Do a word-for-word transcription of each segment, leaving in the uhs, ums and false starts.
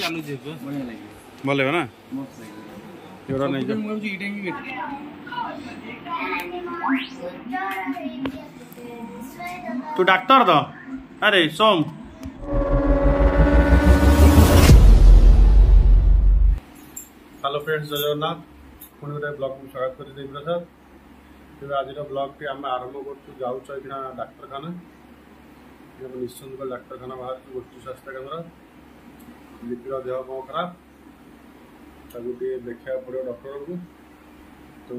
चालू जे बढ़िया लगे भले हो ना मस्त लगे एरा नहीं मैं मुझे ईटिंग भी तू डॉक्टर तो अरे सोम हेलो फ्रेंड्स जय जगन्नाथ पुणी गोटे ब्लॉग में स्वागत कर देवी प्रसाद तेज आज ब्लॉग टी आम आरंभ कर जाऊना डाक्तखाना निश्चिंत डाक्तखाना बाहर गोष्ठी स्वास्थ्य केन्द्र लिपिर देह कौन खराब ताकू देखा पड़ो डॉक्टर को तो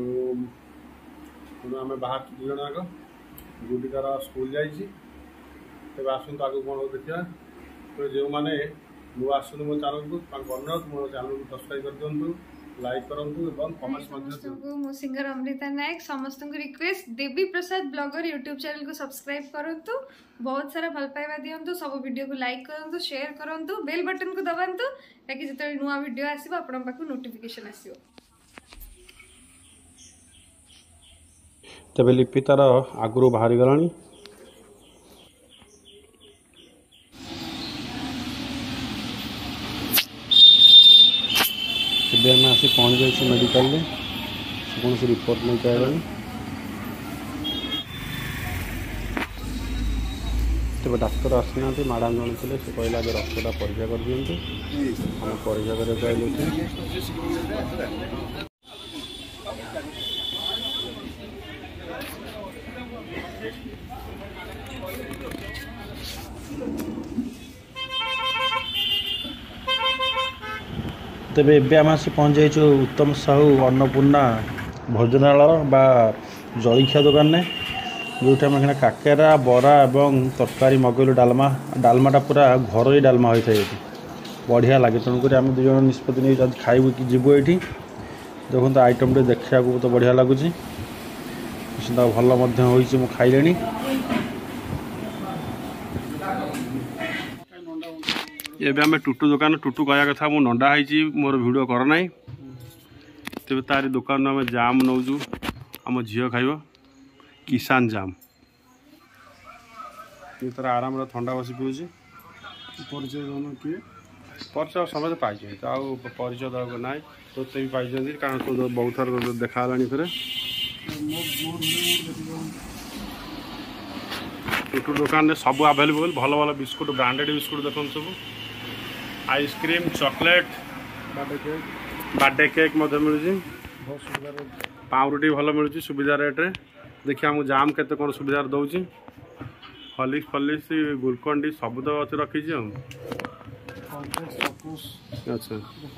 आम बाहर दु जन आग गुडी तार स्कूल जाइए तेज आसतु आगे कौन हो देखा तो जो मैंने नुआ आसुन मो चैनल को अनुरोध मो चैनल को सब्सक्राइब कर दिंतु लाइक करंतु एवं कमेंट्स मध्य मो सिंगर अमृता नायक समस्त को request Devi Prasad blogger YouTube channel को सब्सक्राइब करंतु बहुत सारा भल पाइबा दियंतु सब वीडियो को लाइक करंतु शेयर करंतु बेल बटन को दबांतु ताकि जते नुआ वीडियो आसीबो आपन पाखु नोटिफिकेशन आसीबो तबे लिपि तार आगुरु बाहरी गलानी ଏବେ ଆମେ ଆସି ପହଞ୍ଚି ଯାଇଛୁ ମେଡ଼ିକାଲରେ କୌଣସି ରିପୋର୍ଟ ନେଇକି ଆଇଲାଣି ତେବେ ଡାକ୍ତର ଆସିନାହାନ୍ତି ମ୍ୟାଡ଼ାମ୍ ଜଣେ ଥିଲେ ସେ କହିଲେ ଆଗେ ରକ୍ତଟା ପରୀକ୍ଷା କରିଦିଅନ୍ତୁ ଆମେ ପରୀକ୍ଷା କରିବାକୁ ଆଇଲୁ तेबे एबे आम आसी पहुँच जाइछु उत्तम साहू अन्नपूर्णा भोजनालय बा जलखिया दुकान में जो काकेरा बरा एवं तरकारी मगैलु डालमा डालमाटा पूरा घर ही डालमा होता है बढ़िया लगे तेणुक आम दुज निष्पत्ति नहीं खाइबू कि जीवु ये देखो तो आइटम टे देखा तो बढ़िया लगुच भल हो खाइले एबे आम टुटू दुकान टुटू कहया कथा मु नंडा है मोर वीडियो कर ना तेज तारी दुकान आम जाम नौजु आम झील खाइब किसान जाम ये तार आराम ठंडा बस पिऊँ परिचय किए परिचय समझे पाई आउ परिचय दे ना तोते भी पाई कारण तो बहुत थर देखा फिर टुटू दुकान में सब आवेलेबल भल भल बिस्कुट ब्रांडेड बिस्कुट देखो सब आइसक्रीम चॉकलेट बर्थडे केक मिलूँ पाउरुटी भल मिलूँ सुविधा रेट्रे देखिए आमको जाम केते कौन सुविधा दौर हॉर्लिक्स फॉर्लिक्स ग्लूकोन डी सब तो अच्छे रखी अच्छा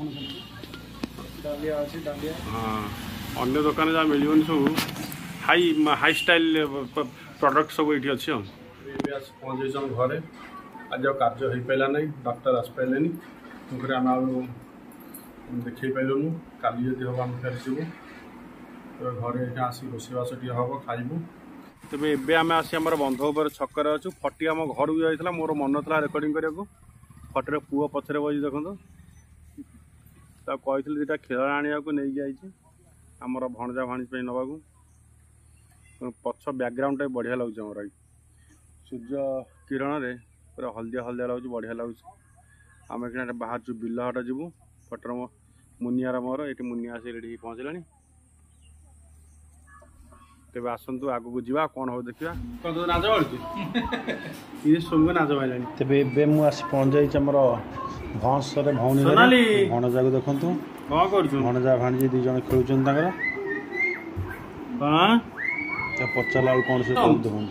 हाँ अन्य दुकान जहाँ मिलनी सब हाई हाई स्टाइल प्रोडक्ट सब ये अच्छे पहुँच जाइए घरे आज कार्य हो पारा ना डॉक्टर आस पारे तुमको आम देखे पाइलुनु काली जदि हम आम फेर जीवु तो घरे आसी रोषेबास टे हम खाइबू तेज एवं आम आसी आम बंध छक अच्छु फटी आम घर को जाइए मोर मन था रेकर्डिंग करने को फटर पुओ पछरे बजी देखो कही दुटा खेल आने को नहीं जाइए आमर भणजा भाणीज नवाक पछ बैकग्राउंड बढ़िया लगे आमर सूर्य किरण रे पूरा हल्दिया हल्दिया लगे बढ़िया लगे आम एक बाहर जो बिल हट जीवु फटर मुनियार मोर ये मुनिया आसी रेडी पहुँचला तेज आसतु आग को जा कौन हो देखा नाच ये सोम नाच पाइला तेज ए मुझे पहुँच जाइए भंस भौणी भणजा को देखु भणजा भाणीजी दी जन खेलुंट पचारा कौन से देखो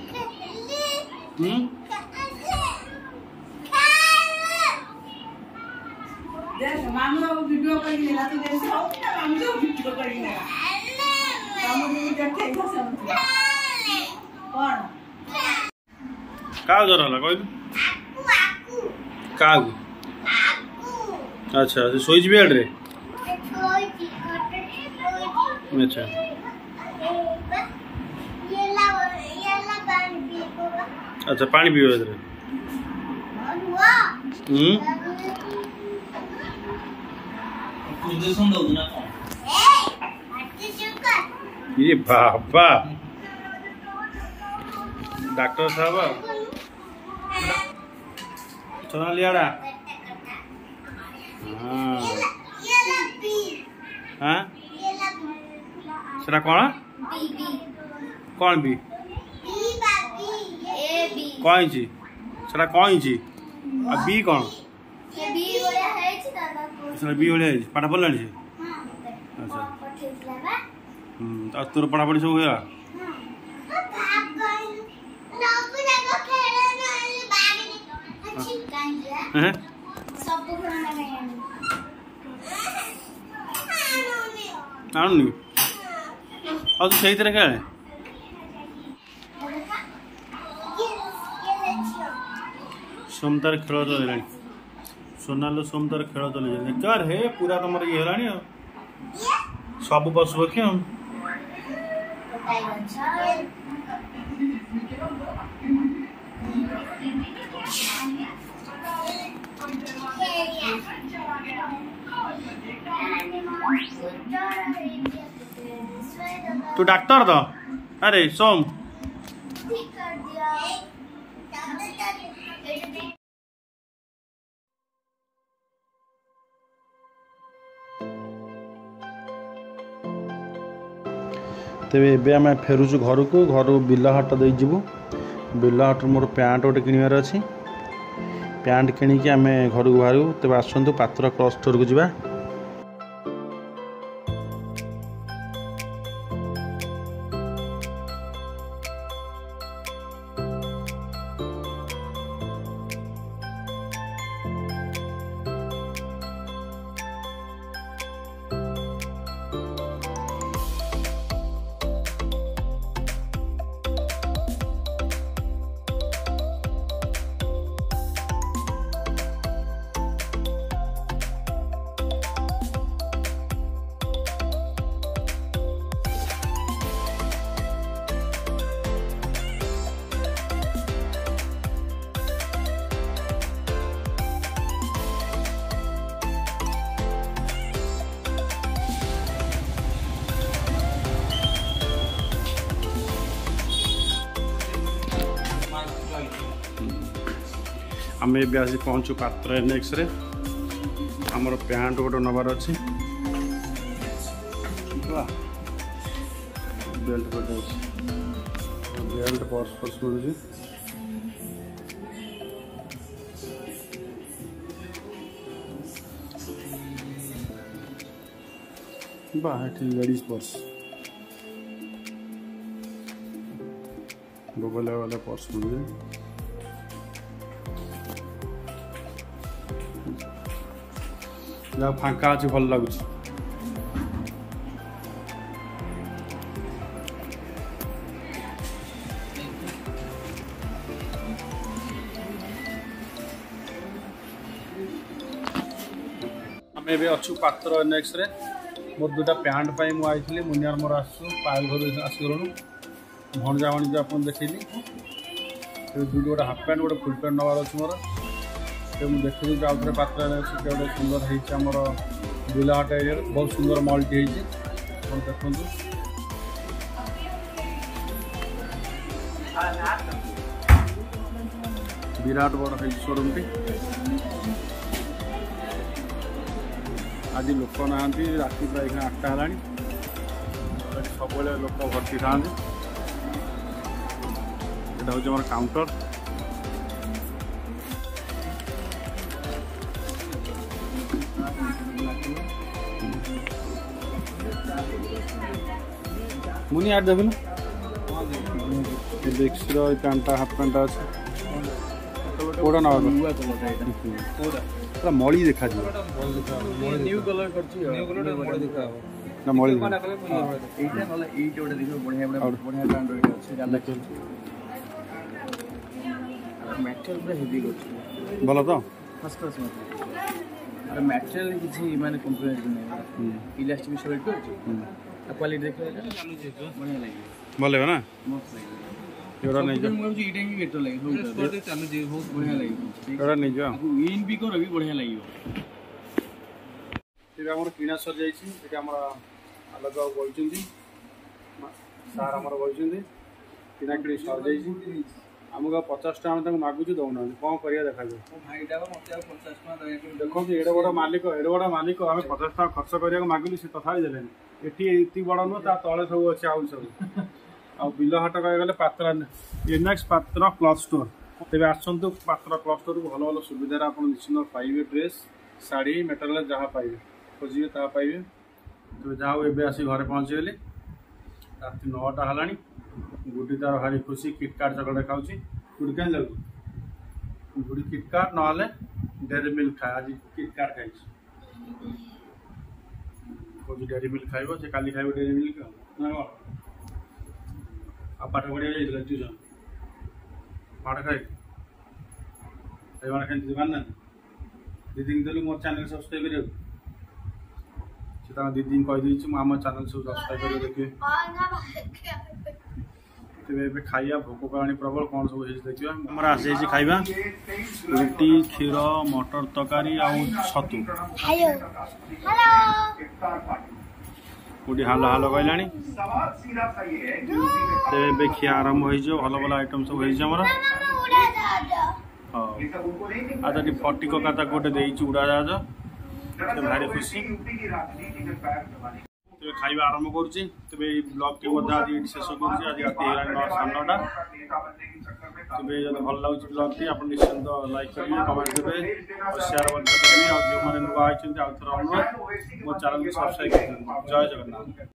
मामू वीडियो कर लेला तो देख हो ना मामू वीडियो कर लेला मामू भी देखे सब कौन का जरा ला कोई आकू का आकू अच्छा से सोई बेड रे अच्छा ये ला ये ला पानी पीको अच्छा पानी पियो इधर हम्म ये बाबा डॉक्टर साहब सोना लियाड़ा हाँ सेटा कौन कौन बी कौन जी सेटा कौन जी आ बी कौन सेटा बी भलिया पाठ पढ़लानी से अच्छा तोर पढ़ापढ़ी सब हुआ आणुनि ଆଉ ତୁ ସେଇଥିରେ ଖେଳେ सोमतार खेल चल सोनालो सोमतार खेल चल कार हे पूरा तुम ये है सब पशु पक्षी तू डॉक्टर तो अरे सोम तेरे एबे आम फेरुचु घर को घर बिल हाट दे जीवु बिल हाट मोर पैंट गोटे किणवार अच्छी पैंट किणिकी आम घर को बाहर तेज आसतु पात्र क्लथ स्टोर को जावा आम ए आसी पहुँचु पात्र एनेक्स रे आमर पैंट गोटे नबार अच्छी बेल्ट गोटे अच्छी बेल्ट पर्स पर्स मिलूँ बाहर लेडीज पर्स बगल वाला पर्स मिलूँ फांका अच्छी भल लगुच आम ए अच्छु पात्र नेक्स्ट रे मोर दुटा पैंट पाई मुझे मुनियार मोर आसु पायल घर आसगलु भणजा भणी आप देखली दुटी गोटे हाफ पैंट गोटे फुल पैंट नबार अच्छे मोर मुझे देखी आउ थे पात्र गोटे सुंदर होमर बिलहाट एरिया बहुत सुंदर मल्टी हो देखु विराट बड़ शोरूम टी आज लोक ना राति प्राय आठटा है सब लोक भर्ती था यहाँ हूँ आम काउंटर मुनि आठ देखुन देखी पैंटा हाफ पैंटा अच्छे कौटा ना पूरा मली देखा न्यू कलर ना मली भल तो फर्स्ट क्लास मटेरियल किसी माने कंप्लेंट नहीं इलास्टिक सब इट अछि क्वालिटी देखो बढ़िया लागे भले हो ना मस्त लागे एरा नहीं जो मुझे इटे भी बेटर लागे हो तो चालू जे बहुत बढ़िया लागे एरा नहीं जो आपको इन भी करो भी बढ़िया लागियो एटा हमर किना सर जाई छी एटा हमर अलग बोलचुंदी सार हमर बोलचुंदी किना किनी सर जाई छी आ आमको पचास टाँग मागुच दौना कौन करिया देखा देखो एडे बड़ मालिक एडे बड़ मालिक आम पचास टाँग खर्च करा मागिलु सी तथापि देले ये बड़ नुह ता तले सब अच्छे आउ सब आ बिल हाट कह पात्रा एनएक्स पात्र क्लथ स्टोर तेज आसतु पात्र क्लथ स्टोर भल भल सुविधा आप निश्चित पाइबे ड्रेस शाढ़ी मेटेरियल जहाँ पाइबे खोजे ता पाइबे तेज जहाँ एवं आस घर पहुँचीगली राति नौटा है गुडी तार भारी खुशी किटकाट चकलेट खाऊँ गुडी कहीं जाऊँ गुडी किटकाट ना डेरी मिल्क खाए आज किटकाट खाई कौन डेरी मिल्क खाइब से काली खाइब डेरी मिल्क ना आ पाठ पढ़िया जाइए ट्यूशन पाठ खाई खाई दुकान ना दीदी देलु मोर चैनल सब्सक्राइब करियो से दीदी कहीदे आम चैनल सब सब्सक्राइब कर देखिए तेज खाइया भोक कलानी प्रबल कौन सब देखिए आमर आसी खाइबा रुटी क्षीर मटर तरकारी छतु कोटी हाल हाल कहलानी तेज खिया आरंभ हो भल भल आइटम सब होमर हाँ आज फटिक का गोटे देची उड़ा जहाज भारी खुशी तेज खाइबा आरंभ करुच्ची तेज ब्लॉग टी आज शेष करुच्ची आज राति नौ साढ़े नौटा तेज जब भल लगे ब्लॉग टी आप निश्चिंत लाइक करेंगे कमेंट देवे और शेयर करेंगे और जो मैंने नुआ आउ थे अनुरोध मो चैनल को सब्सक्राइब करें जय जगन्नाथ।